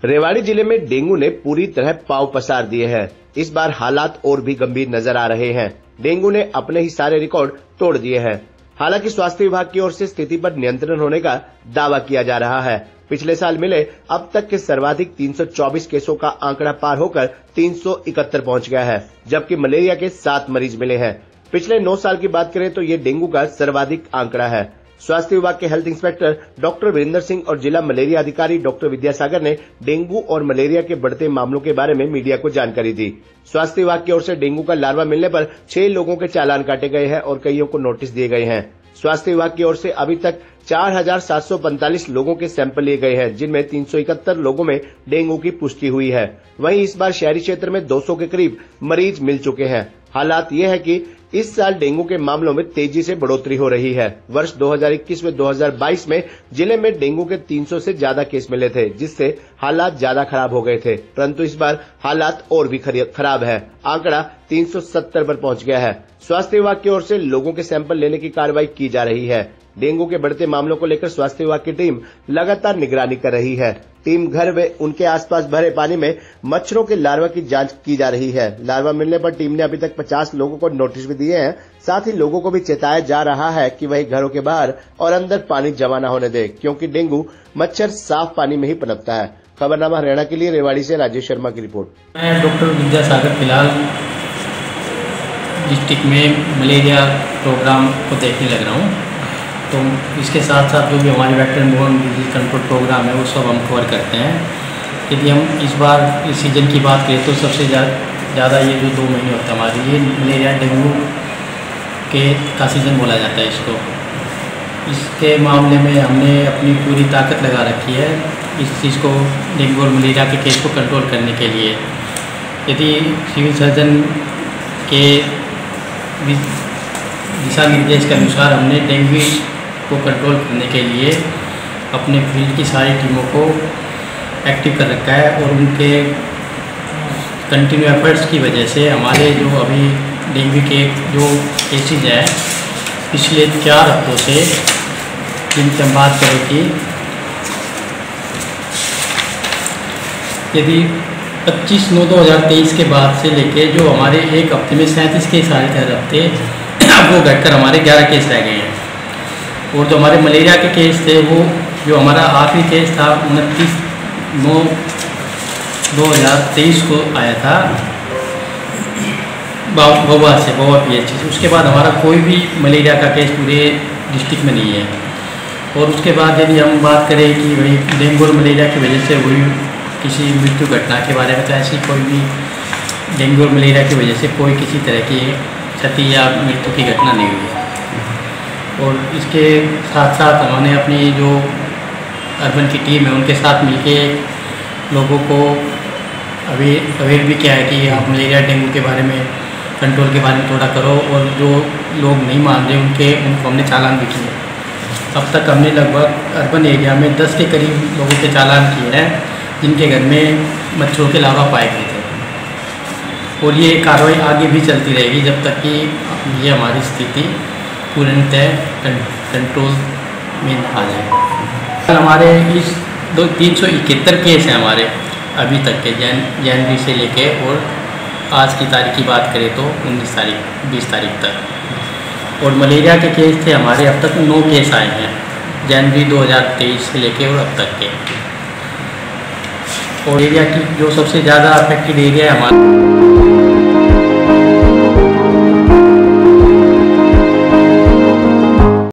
रेवाड़ी जिले में डेंगू ने पूरी तरह पांव पसार दिए हैं। इस बार हालात और भी गंभीर नजर आ रहे हैं। डेंगू ने अपने ही सारे रिकॉर्ड तोड़ दिए हैं। हालांकि स्वास्थ्य विभाग की ओर से स्थिति पर नियंत्रण होने का दावा किया जा रहा है। पिछले साल मिले अब तक के सर्वाधिक 324 केसों का आंकड़ा पार होकर 371 पहुंच गया है, जबकि मलेरिया के 7 मरीज मिले हैं। पिछले 9 साल की बात करें तो ये डेंगू का सर्वाधिक आंकड़ा है। स्वास्थ्य विभाग के health inspector doctor Virendra Singh और जिला मलेरिया अधिकारी डॉक्टर विद्यासागर ने डेंगू और मलेरिया के बढ़ते मामलों के बारे में मीडिया को जानकारी दी। स्वास्थ्य विभाग की ओर से डेंगू का लार्वा मिलने पर 6 लोगों के चालान काटे गए हैं और कईयों को नोटिस दिए गए हैं। स्वास्थ्य विभाग की ओर से अभी तक 4745 लोगों के सैंपल लिए गए हैं, जिनमें 371 लोगों में डेंगू की पुष्टि हुई है। वहीं इस बार शहरी क्षेत्र में 200 के करीब मरीज मिल चुके हैं। हालात ये है कि इस साल डेंगू के मामलों में तेजी से बढ़ोतरी हो रही है। वर्ष 2021 में 2022 में जिले में डेंगू के 300 से ज्यादा केस मिले थे, जिससे हालात ज्यादा खराब हो गए थे, परंतु इस बार हालात और भी खराब है। आंकड़ा 370 पर पहुंच गया है। स्वास्थ्य विभाग की ओर से लोगों के सैंपल लेने की कार्रवाई की जा रही है। डेंगू के बढ़ते मामलों को लेकर स्वास्थ्य विभाग की टीम लगातार निगरानी कर रही है। टीम घर व उनके आसपास भरे पानी में मच्छरों के लार्वा की जांच की जा रही है। लार्वा मिलने पर टीम ने अभी तक 50 लोगों को नोटिस भी दिए हैं। साथ ही लोगों को भी चेताया जा रहा है कि वही घरों के बाहर और अंदर पानी जमा न होने दे, क्योंकि डेंगू मच्छर साफ पानी में ही पनपता है। खबरनामा हरियाणा के लिए रेवाड़ी से राजेश शर्मा की रिपोर्ट। मैं डॉक्टर विद्यासागर फिलहाल डिस्ट्रिक्ट में मलेरिया प्रोग्राम को देखने लग रहा हूँ, तो इसके साथ साथ जो भी हमारे vector borne disease control programme है वो सब हम कवर करते हैं। यदि हम इस बार इस सीज़न की बात करें तो सबसे ज़्यादा ये जो 2 महीने होता है हमारे, ये मलेरिया डेंगू का सीज़न बोला जाता है इसको। इसके मामले में हमने अपनी पूरी ताकत लगा रखी है इस चीज़ को, डेंगू और मलेरिया के केस को कंट्रोल करने के लिए। यदि सिविल सर्जन के दिशा निर्देश के अनुसार हमने डेंगू को कंट्रोल करने के लिए अपने फील्ड की सारी टीमों को एक्टिव कर रखा है, और उनके कंटिन्यू एफर्ट्स की वजह से हमारे जो अभी डेंगू के जो केसेज हैं पिछले 4 हफ्तों से, जिनकी हम बात करें कि यदि 25/9/2023 के बाद से लेके जो हमारे एक हफ्ते में 37 केस आए थे हर हफ्ते, अब वो घटकर हमारे 11 केस रह गए हैं। और जो हमारे मलेरिया के केस थे, वो जो हमारा आखिरी केस था 29/9/2023 को आया था बवा PH से। उसके बाद हमारा कोई भी मलेरिया का केस पूरे डिस्ट्रिक्ट में नहीं है। और उसके बाद यदि हम बात करें कि भाई डेंगू और मलेरिया की वजह से हुई किसी मृत्यु घटना के बारे में, तो ऐसी कोई भी डेंगू और मलेरिया की वजह से कोई किसी तरह की क्षति या मृत्यु की घटना नहीं हुई है। और इसके साथ साथ हमने अपनी जो अर्बन की टीम है उनके साथ मिलके लोगों को अवेयर भी किया है कि आप मलेरिया डेंगू के बारे में, कंट्रोल के बारे में थोड़ा करो। और जो लोग नहीं मान रहे उनको हमने चालान भी किए। अब तक हमने लगभग अर्बन एरिया में 10 के करीब लोगों के चालान किए हैं, जिनके घर में मच्छरों के लार्वा पाए गए थे। और ये कार्रवाई आगे भी चलती रहेगी जब तक कि ये हमारी स्थिति पूर्णतः कंट्रोल में आ जाए। हमारे इस 371 केस हैं हमारे अभी तक के, जनवरी से लेके, और आज की तारीख की बात करें तो 20 तारीख तक। और मलेरिया के केस थे हमारे अब तक 9 केस आए हैं, जनवरी 2023 से लेके और अब तक के। और एरिया की जो सबसे ज़्यादा अफेक्टेड एरिया है हमारा